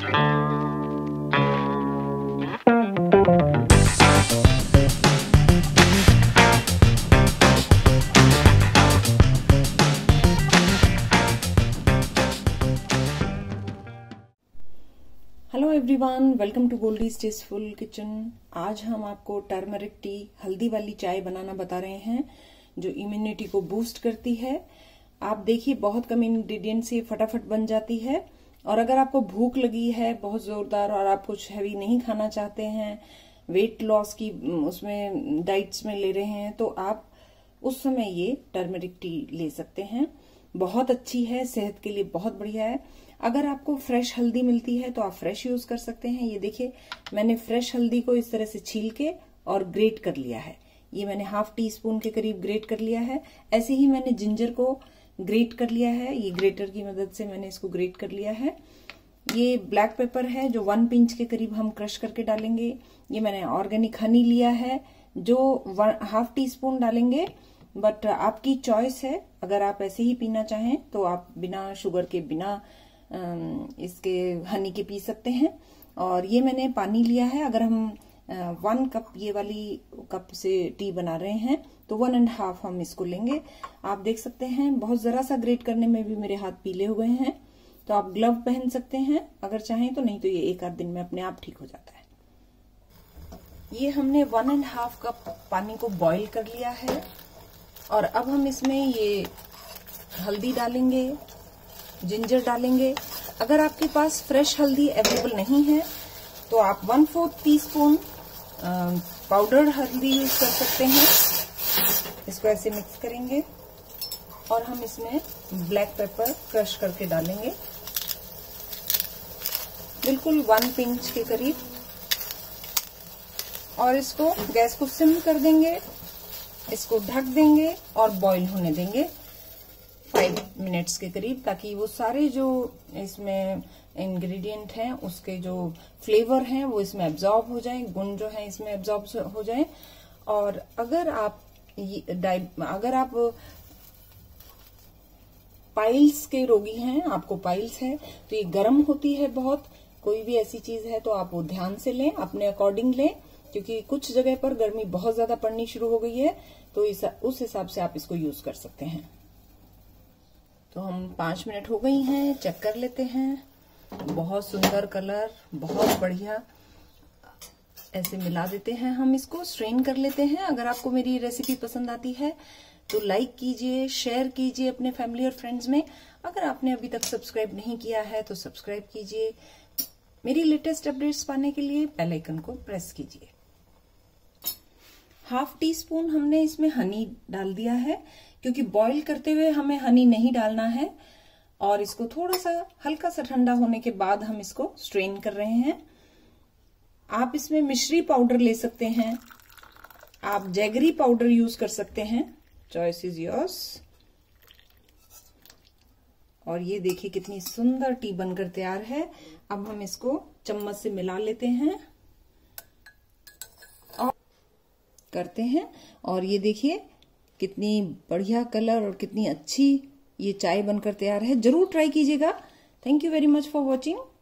Hello everyone, welcome to Goldie's tasteful kitchen. आज हम आपको टर्मरिक टी हल्दी वाली चाय बनाना बता रहे हैं जो इम्यूनिटी को बूस्ट करती है। आप देखिए बहुत कम इंग्रेडिएंट से फटाफट बन जाती है। और अगर आपको भूख लगी है बहुत जोरदार और आप कुछ हैवी नहीं खाना चाहते हैं, वेट लॉस की उसमें डाइट्स में ले रहे हैं, तो आप उस समय ये टर्मरिक टी ले सकते हैं। बहुत अच्छी है, सेहत के लिए बहुत बढ़िया है। अगर आपको फ्रेश हल्दी मिलती है तो आप फ्रेश यूज कर सकते हैं। ये देखिए मैंने फ्रेश हल्दी को इस तरह से छील के और ग्रेट कर लिया है। ये मैंने हाफ टी स्पून के करीब ग्रेट कर लिया है। ऐसे ही मैंने जिंजर को ग्रेट कर लिया है। ये ग्रेटर की मदद से मैंने इसको ग्रेट कर लिया है। ये ब्लैक पेपर है जो 1 पिंच के करीब हम क्रश करके डालेंगे। ये मैंने ऑर्गेनिक हनी लिया है जो हाफ टी स्पून डालेंगे, बट आपकी चॉइस है। अगर आप ऐसे ही पीना चाहें तो आप बिना शुगर के, बिना इसके हनी के पी सकते हैं। और ये मैंने पानी लिया है। अगर हम 1 कप ये वाली कप से टी बना रहे हैं तो 1.5 हम इसको लेंगे। आप देख सकते हैं बहुत जरा सा ग्रेट करने में भी मेरे हाथ पीले हुए हैं, तो आप ग्लव पहन सकते हैं अगर चाहें तो, नहीं तो ये 1 आध दिन में अपने आप ठीक हो जाता है। ये हमने 1.5 कप पानी को बॉईल कर लिया है और अब हम इसमें ये हल्दी डालेंगे, जिंजर डालेंगे। अगर आपके पास फ्रेश हल्दी अवेलेबल नहीं है तो आप 1/4 टीस्पून पाउडर्ड हल्दी यूज कर सकते हैं। इसको ऐसे मिक्स करेंगे और हम इसमें ब्लैक पेपर क्रश करके डालेंगे, बिल्कुल 1 पिंच के करीब। और इसको गैस को सिम कर देंगे, इसको ढक देंगे और बॉईल होने देंगे 5 मिनट्स के करीब, ताकि वो सारे जो इसमें इंग्रेडिएंट हैं उसके जो फ्लेवर हैं वो इसमें एब्जॉर्ब हो जाए, गुण जो है इसमें एब्जॉर्ब हो जाए। और अगर आप पाइल्स के रोगी हैं, आपको पाइल्स है तो ये गर्म होती है बहुत, कोई भी ऐसी चीज है तो आप वो ध्यान से लें, अपने अकॉर्डिंग लें, क्योंकि कुछ जगह पर गर्मी बहुत ज्यादा पड़नी शुरू हो गई है, तो उस हिसाब से आप इसको यूज कर सकते हैं। तो हम 5 मिनट हो गई हैं, चेक कर लेते हैं। बहुत सुंदर कलर, बहुत बढ़िया। ऐसे मिला देते हैं, हम इसको स्ट्रेन कर लेते हैं। अगर आपको मेरी रेसिपी पसंद आती है तो लाइक कीजिए, शेयर कीजिए अपने फैमिली और फ्रेंड्स में। अगर आपने अभी तक सब्सक्राइब नहीं किया है तो सब्सक्राइब कीजिए। मेरी लेटेस्ट अपडेट्स पाने के लिए बेल आइकन को प्रेस कीजिए। हाफ टी स्पून हमने इसमें हनी डाल दिया है, क्योंकि बॉईल करते हुए हमें हनी नहीं डालना है। और इसको थोड़ा सा हल्का सा ठंडा होने के बाद हम इसको स्ट्रेन कर रहे हैं। आप इसमें मिश्री पाउडर ले सकते हैं, आप जैगरी पाउडर यूज कर सकते हैं, चॉइस इज योर्स। और ये देखिए कितनी सुंदर टी बनकर तैयार है। अब हम इसको चम्मच से मिला लेते हैं और करते हैं। और ये देखिए कितनी बढ़िया कलर और कितनी अच्छी ये चाय बनकर तैयार है। जरूर ट्राई कीजिएगा। Thank you very much for watching.